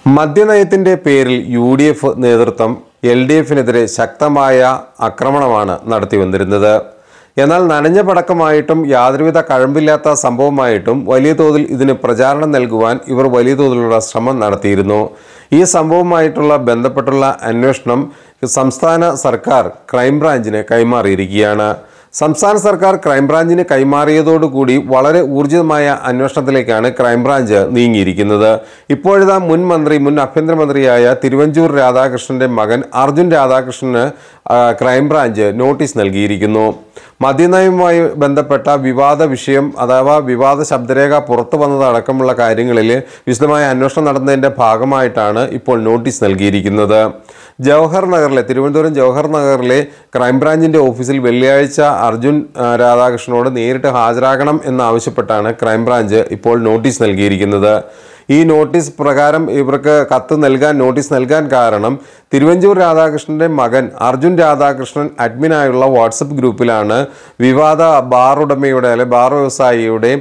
മദ്യനയത്തിന്റെ പേരിൽ യു.ഡി.എഫ് നേതൃത്വം എൽ.ഡി.എഫിനെതിരെ ശക്തമായ ആക്രമണമാണ് നടത്തിവന്നിരുന്നത്. എന്നാൽ നനഞ്ഞ പടക്കമായിട്ടും യാതൊരുവിധ കഴമ്പില്ലാത്ത സംഭവമായിട്ടും വലിയ തോതിൽ ഇതിന് പ്രചാരണം നൽകുവാൻ ഇവർ വലിയ തോതിലുള്ള ശ്രമം നടത്തിയിരുന്നു. ഈ സംഭവവുമായിട്ടുള്ള ബന്ധപ്പെട്ടുള്ള അന്വേഷണം സംസ്ഥാന സർക്കാർ ക്രൈംബ്രാഞ്ചിന് കൈമാറിയിരിക്കുകയാണ്. സംസ്ഥാന സർക്കാർ ക്രൈംബ്രാഞ്ചിന് കൈമാറിയതോടുകൂടി വളരെ ഊർജിതമായ അന്വേഷണത്തിലേക്കാണ് ക്രൈംബ്രാഞ്ച് നീങ്ങിയിരിക്കുന്നത്. ഇപ്പോഴിതാ മുൻ ആഭ്യന്തരമന്ത്രിയായ തിരുവഞ്ചൂർ രാധാകൃഷ്ണന്റെ മകൻ അർജുൻ രാധാകൃഷ്ണന് ക്രൈംബ്രാഞ്ച് നോട്ടീസ് നൽകിയിരിക്കുന്നു. മദ്യനയവുമായി ബന്ധപ്പെട്ട വിവാദ വിഷയം അഥവാ വിവാദ ശബ്ദരേഖ പുറത്തു വന്നതടക്കമുള്ള കാര്യങ്ങളിൽ വിശദമായ അന്വേഷണം നടന്നതിൻ്റെ ഭാഗമായിട്ടാണ് ഇപ്പോൾ നോട്ടീസ് നൽകിയിരിക്കുന്നത്. തിരുവനന്തപുരം ജവഹർ നഗറിലെ ക്രൈംബ്രാഞ്ചിൻ്റെ ഓഫീസിൽ വെള്ളിയാഴ്ച അർജുൻ രാധാകൃഷ്ണനോട് നേരിട്ട് ഹാജരാകണം എന്നാവശ്യപ്പെട്ടാണ് ക്രൈംബ്രാഞ്ച് ഇപ്പോൾ നോട്ടീസ് നൽകിയിരിക്കുന്നത്. ഈ നോട്ടീസ് പ്രകാരം ഇവർക്ക് നോട്ടീസ് നൽകാൻ കാരണം തിരുവഞ്ചൂർ രാധാകൃഷ്ണന്റെ മകൻ അർജുൻ രാധാകൃഷ്ണൻ അഡ്മിനായുള്ള വാട്സപ്പ് ഗ്രൂപ്പിലാണ് വിവാദ ബാർ വ്യവസായിയുടെ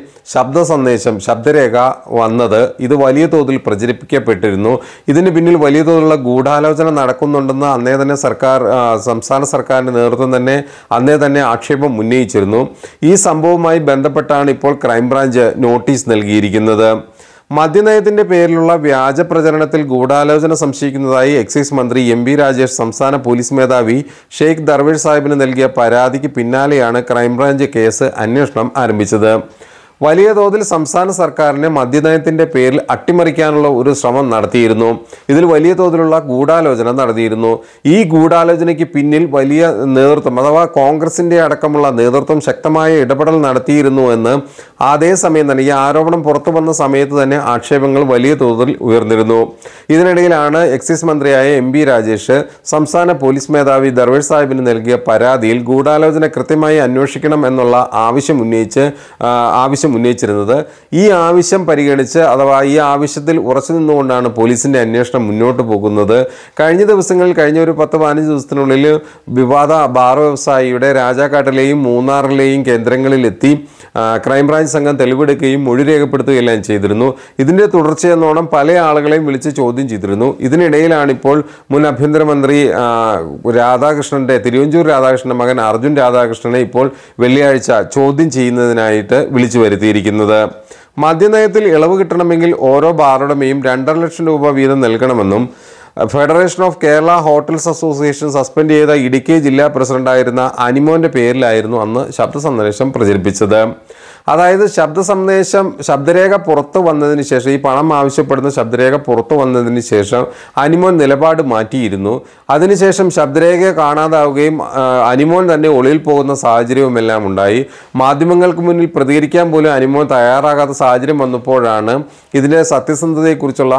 ശബ്ദരേഖ വന്നത്. ഇത് വലിയ തോതിൽ പ്രചരിപ്പിക്കപ്പെട്ടിരുന്നു. ഇതിന് പിന്നിൽ വലിയ തോതിലുള്ള ഗൂഢാലോചന നടക്കുന്നുണ്ടെന്ന് സംസ്ഥാന സർക്കാരിന്റെ നേതൃത്വം തന്നെ ആക്ഷേപം ഉന്നയിച്ചിരുന്നു. ഈ സംഭവവുമായി ബന്ധപ്പെട്ടാണ് ഇപ്പോൾ ക്രൈംബ്രാഞ്ച് നോട്ടീസ് നൽകിയിരിക്കുന്നത്. മദ്യനയത്തിന്റെ പേരിലുള്ള വ്യാജ പ്രചരണത്തിൽ ഗൂഢാലോചന സംശയിക്കുന്നതായി എക്സൈസ് മന്ത്രി എം.ബി. രാജേഷ് സംസ്ഥാന പോലീസ് മേധാവി ഷെയ്ഖ് ദർവേഷ് സാഹിബിന് നൽകിയ പരാതിക്ക് പിന്നാലെയാണ് ക്രൈംബ്രാഞ്ച് അന്വേഷണം ആരംഭിച്ചത്. വലിയ തോതിൽ സംസ്ഥാന സർക്കാരിനെ മദ്യനയത്തിന്റെ പേരിൽ അട്ടിമറിക്കാനുള്ള ഒരു ശ്രമം നടത്തിയിരുന്നു. ഇതിൽ വലിയ തോതിലുള്ള ഗൂഢാലോചന നടത്തിയിരുന്നു. ഈ ഗൂഢാലോചനയ്ക്ക് പിന്നിൽ വലിയ നേതൃത്വം അഥവാ കോൺഗ്രസിന്റെ അടക്കമുള്ള നേതൃത്വം ശക്തമായ ഇടപെടൽ നടത്തിയിരുന്നു എന്ന് അതേസമയം തന്നെ ഈ ആരോപണം പുറത്തു വന്ന സമയത്ത് തന്നെ ആക്ഷേപങ്ങൾ വലിയ തോതിൽ ഉയർന്നിരുന്നു. ഇതിനിടയിലാണ് എക്സൈസ് മന്ത്രിയായ എം.ബി. രാജേഷ് സംസ്ഥാന പോലീസ് മേധാവി ദർവേഷ് സാഹിബിന് നൽകിയ പരാതിയിൽ ഗൂഢാലോചന കൃത്യമായി അന്വേഷിക്കണം എന്നുള്ള ആവശ്യം ഉന്നയിച്ചിരുന്നത്. ഈ ആവശ്യം പരിഗണിച്ച് അഥവാ ഈ ആവശ്യത്തിൽ ഉറച്ചു നിന്നുകൊണ്ടാണ് പോലീസിന്റെ അന്വേഷണം മുന്നോട്ട് പോകുന്നത്. കഴിഞ്ഞ ഒരു 10-15 ദിവസത്തിനുള്ളിൽ വിവാദ ബാർ വ്യവസായിയുടെ രാജാക്കാട്ടിലെയും മൂന്നാറിലെയും കേന്ദ്രങ്ങളിലെത്തി ക്രൈംബ്രാഞ്ച് സംഘം തെളിവെടുക്കുകയും മൊഴി രേഖപ്പെടുത്തുകയെല്ലാം ചെയ്തിരുന്നു. ഇതിന്റെ തുടർച്ചയെന്നോണം പല ആളുകളെയും വിളിച്ച് ചോദ്യം ചെയ്തിരുന്നു. ഇതിനിടയിലാണ് ഇപ്പോൾ മുൻ ആഭ്യന്തരമന്ത്രി തിരുവഞ്ചൂർ രാധാകൃഷ്ണന്റെ മകൻ അർജുൻ രാധാകൃഷ്ണനെ ഇപ്പോൾ വെള്ളിയാഴ്ച ചോദ്യം ചെയ്യുന്നതിനായിട്ട് വിളിച്ചു വരുത്തിയിരിക്കുന്നത്. മദ്യനയത്തിൽ ഇളവ് കിട്ടണമെങ്കിൽ ഓരോ ബാറുടമയും 2.5 ലക്ഷം രൂപ വീതം നൽകണമെന്നും federation of Kerala hotels association suspend ചെയ്ത ഇടുക്കി ജില്ലാ പ്രസിഡന്റായിരുന്ന അനിമോന്റെ പേരിലായിരുന്നു അന്ന് ശബ്ദസന്ദേശം പ്രചരിപ്പിച്ചത്. അതായത് ശബ്ദരേഖ പുറത്തു വന്നതിന് ശേഷം ഈ പണം ആവശ്യപ്പെടുന്ന ശബ്ദരേഖ പുറത്തു വന്നതിന് ശേഷം അനിമോൻ നിലപാട് മാറ്റിയിരുന്നു. അതിനുശേഷം ശബ്ദരേഖ കാണാതാവുകയും അനിമോൻ തന്നെ ഒളിയിൽ പോകുന്ന സാഹചര്യവുമെല്ലാം ഉണ്ടായി. മാധ്യമങ്ങൾക്ക് മുന്നിൽ പ്രതികരിക്കാൻ പോലും അനിമോൻ തയ്യാറാകാത്ത സാഹചര്യം വന്നപ്പോഴാണ് ഇതിൻ്റെ സത്യസന്ധതയെക്കുറിച്ചുള്ള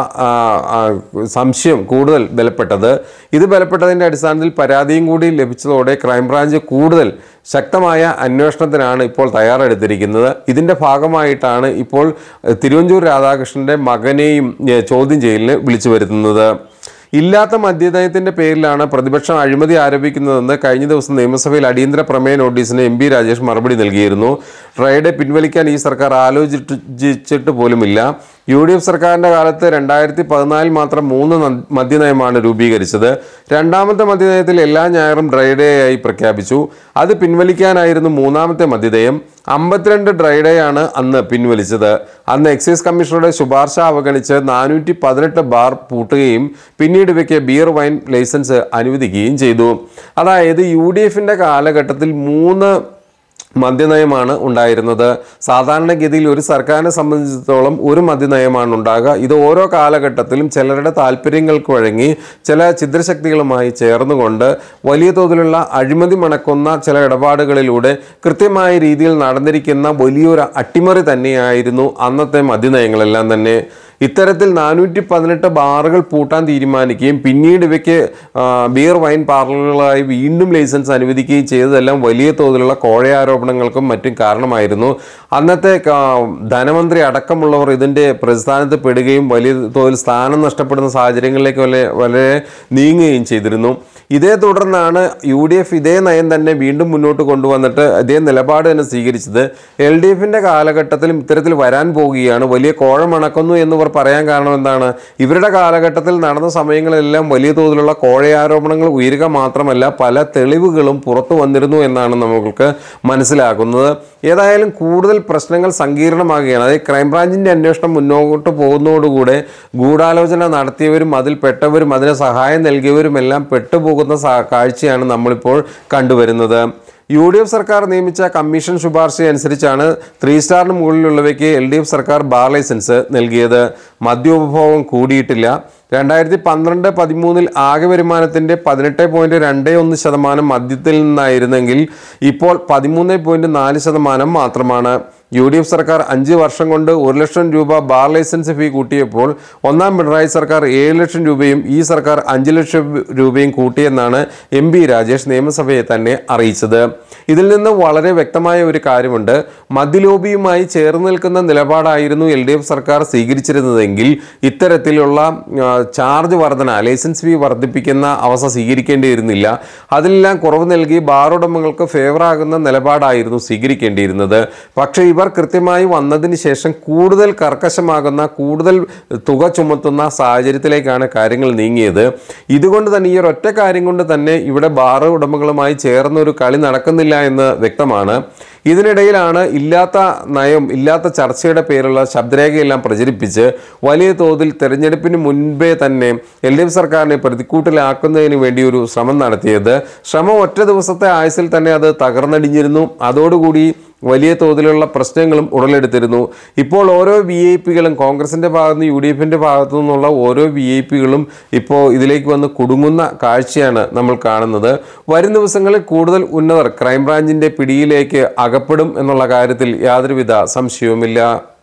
സംശയം കൂടുതൽ ബലപ്പെട്ടത്. ഇത് ബലപ്പെട്ടതിൻ്റെ അടിസ്ഥാനത്തിൽ പരാതിയും കൂടി ലഭിച്ചതോടെ ക്രൈംബ്രാഞ്ച് കൂടുതൽ ശക്തമായ അന്വേഷണത്തിനാണ് ഇപ്പോൾ തയ്യാറെടുത്തിരിക്കുന്നത്. ഇതിൻ്റെ ഭാഗമായിട്ടാണ് ഇപ്പോൾ തിരുവഞ്ചൂർ രാധാകൃഷ്ണന്റെ മകനെയും ചോദ്യം ചെയ്യലിന് വിളിച്ചു വരുത്തുന്നത്. ഇല്ലാത്ത മദ്യനയത്തിന്റെ പേരിലാണ് പ്രതിപക്ഷം അഴിമതി ആരോപിക്കുന്നതെന്ന് കഴിഞ്ഞ ദിവസം നിയമസഭയിൽ അടിയന്തര പ്രമേയ നോട്ടീസിന് എം.ബി. രാജേഷ് മറുപടി നൽകിയിരുന്നു. ഡ്രൈഡേ പിൻവലിക്കാൻ ഈ സർക്കാർ ആലോചിച്ചിട്ട് പോലുമില്ല. യു.ഡി.എഫ് സർക്കാരിൻ്റെ കാലത്ത് 2014 മാത്രം 3 മദ്യനയമാണ് രൂപീകരിച്ചത്. രണ്ടാമത്തെ മദ്യനയത്തിൽ എല്ലാ ഞായറും ഡ്രൈഡേ ആയി പ്രഖ്യാപിച്ചു. അത് പിൻവലിക്കാനായിരുന്നു മൂന്നാമത്തെ മദ്യനയം. 52 ഡ്രൈഡേയാണ് അന്ന് പിൻവലിച്ചത്. അന്ന് എക്സൈസ് കമ്മീഷണറുടെ ശുപാർശ അവഗണിച്ച് 418 ബാർ പൂട്ടുകയും പിന്നീട് ഇവയ്ക്ക് ബിയർ വൈൻ ലൈസൻസ് അനുവദിക്കുകയും ചെയ്തു. അതായത് യു.ഡി.എഫിൻ്റെ കാലഘട്ടത്തിൽ 3 മദ്യനയമാണ് ഉണ്ടായിരുന്നത്. സാധാരണഗതിയിൽ ഒരു സർക്കാരിനെ സംബന്ധിച്ചിടത്തോളം ഒരു മദ്യനയമാണ് ഉണ്ടാകുക. ഇത് ഓരോ കാലഘട്ടത്തിലും ചിലരുടെ താല്പര്യങ്ങൾക്ക് വഴങ്ങി ചില ഛിദ്രശക്തികളുമായി ചേർന്നുകൊണ്ട് വലിയ തോതിലുള്ള അഴിമതി മണക്കുന്ന ചില ഇടപാടുകളിലൂടെ കൃത്യമായ രീതിയിൽ നടന്നിരിക്കുന്ന വലിയൊരു അട്ടിമറി തന്നെയായിരുന്നു അന്നത്തെ മദ്യനയങ്ങളെല്ലാം തന്നെ. ഇത്തരത്തിൽ 418 ബാറുകൾ പൂട്ടാൻ തീരുമാനിക്കുകയും പിന്നീട് ഇവയ്ക്ക് ബിയർ വൈൻ പാർലറുകളായി വീണ്ടും ലൈസൻസ് അനുവദിക്കുകയും ചെയ്തതെല്ലാം വലിയ തോതിലുള്ള കോഴയാരോപണങ്ങൾക്കും മറ്റും കാരണമായിരുന്നു. അന്നത്തെ ധനമന്ത്രി അടക്കമുള്ളവർ ഇതിൻ്റെ പ്രതിസ്ഥാനത്ത് പെടുകയും വലിയ തോതിൽ സ്ഥാനം നഷ്ടപ്പെടുന്ന സാഹചര്യങ്ങളിലേക്ക് വളരെ നീങ്ങുകയും ചെയ്തിരുന്നു. ഇതേ തുടർന്നാണ് UDF ഇതേ നയം തന്നെ വീണ്ടും മുന്നോട്ട് കൊണ്ടുവന്നിട്ട് അതേ നിലപാട് തന്നെ സ്വീകരിച്ചത്. LDFിൻ്റെ കാലഘട്ടത്തിലും ഇത്തരത്തിൽ വരാൻ പോവുകയാണ്, വലിയ കോഴമണക്കുന്നു എന്നിവർ പറയാൻ കാരണം എന്താണ്? ഇവരുടെ കാലഘട്ടത്തിൽ നടന്ന സമയങ്ങളിലെല്ലാം വലിയ തോതിലുള്ള കോഴയാരോപണങ്ങൾ ഉയരുക മാത്രമല്ല പല തെളിവുകളും പുറത്തു വന്നിരുന്നു എന്നാണ് നമുക്ക് മനസ്സിലാക്കുന്നത്. ഏതായാലും കൂടുതൽ പ്രശ്നങ്ങൾ സങ്കീർണമാകുകയാണ്. അതായത് ക്രൈംബ്രാഞ്ചിൻ്റെ അന്വേഷണം മുന്നോട്ട് പോകുന്നതോടുകൂടെ ഗൂഢാലോചന നടത്തിയവരും അതിൽ പെട്ടവരും അതിന് സഹായം നൽകിയവരുമെല്ലാം പെട്ടുപോകുന്ന കാഴ്ചയാണ് നമ്മളിപ്പോൾ കണ്ടുവരുന്നത്. UDF സർക്കാർ നിയമിച്ച കമ്മീഷൻ ശുപാർശ അനുസരിച്ചാണ് 3 സ്റ്റാറിന് മുകളിലുള്ളവയ്ക്ക് LDF സർക്കാർ ബാർ ലൈസൻസ് നൽകിയത്. മദ്യോപഭോഗം കൂടിയിട്ടില്ല. 2012-13 ആകെ വരുമാനത്തിൻ്റെ 18.21% മദ്യത്തിൽ നിന്നായിരുന്നെങ്കിൽ ഇപ്പോൾ 13.4% മാത്രമാണ്. UDF സർക്കാർ 5 വർഷം കൊണ്ട് 1 ലക്ഷം രൂപ ബാർ ലൈസൻസ് ഫീ കൂട്ടിയപ്പോൾ ഒന്നാം പിണറായി സർക്കാർ 7 ലക്ഷം രൂപയും ഈ സർക്കാർ 5 ലക്ഷം രൂപയും കൂട്ടിയെന്നാണ് MP രാജേഷ് നിയമസഭയെ തന്നെ അറിയിച്ചത്. ഇതിൽ നിന്ന് വളരെ വ്യക്തമായ ഒരു കാര്യമുണ്ട്. മദ്യലോബിയുമായി ചേർന്ന് നിൽക്കുന്ന നിലപാടായിരുന്നു LDF സർക്കാർ സ്വീകരിച്ചിരുന്നതെങ്കിൽ ഇത്തരത്തിലുള്ള ചാർജ് വർധന, ലൈസൻസ് ഫീ വർദ്ധിപ്പിക്കുന്ന അവസ്ഥ സ്വീകരിക്കേണ്ടിയിരുന്നില്ല. അതിലെല്ലാം കുറവ് നൽകി ബാർ ഉടമകൾക്ക് ഫേവറാകുന്ന നിലപാടായിരുന്നു സ്വീകരിക്കേണ്ടിയിരുന്നത്. പക്ഷേ ഇവർ കൃത്യമായി വന്നതിന് ശേഷം കൂടുതൽ കർക്കശമാകുന്ന, കൂടുതൽ തുക ചുമത്തുന്ന സാഹചര്യത്തിലേക്കാണ് കാര്യങ്ങൾ നീങ്ങിയത്. ഇതുകൊണ്ട് തന്നെ ഈ ഒരൊറ്റ കാര്യം കൊണ്ട് തന്നെ ഇവിടെ ബാർ ഉടമകളുമായി ചേർന്നൊരു കളി നടക്കുന്നില്ല എന്ന് വ്യക്തമാണ്. ഇതിനിടയിലാണ് ഇല്ലാത്ത നയം, ഇല്ലാത്ത ചർച്ചയുടെ പേരുള്ള ശബ്ദരേഖയെല്ലാം പ്രചരിപ്പിച്ച് വലിയ തോതിൽ തെരഞ്ഞെടുപ്പിന് മുൻപേ തന്നെ LDF സർക്കാരിനെ പ്രതിക്കൂട്ടിലാക്കുന്നതിന് വേണ്ടി ഒരു ശ്രമം നടത്തിയത്. ശ്രമം ഒറ്റ ദിവസത്തെ ആയുസിൽ തന്നെ അത് തകർന്നടിഞ്ഞിരുന്നു. അതോടുകൂടി വലിയ തോതിലുള്ള പ്രശ്നങ്ങളും ഉടലെടുത്തിരുന്നു. ഇപ്പോൾ ഓരോ VIP-കളും കോൺഗ്രസിൻ്റെ ഭാഗത്തു നിന്ന് UDFിൻ്റെ ഭാഗത്തു നിന്നുള്ള ഓരോ VIP-കളും ഇപ്പോൾ ഇതിലേക്ക് വന്ന് കുടുങ്ങുന്ന കാഴ്ചയാണ് നമ്മൾ കാണുന്നത്. വരും ദിവസങ്ങളിൽ കൂടുതൽ ഉന്നതർ ക്രൈംബ്രാഞ്ചിൻ്റെ പിടിയിലേക്ക് അകപ്പെടും എന്നുള്ള കാര്യത്തിൽ യാതൊരുവിധ സംശയവുമില്ല.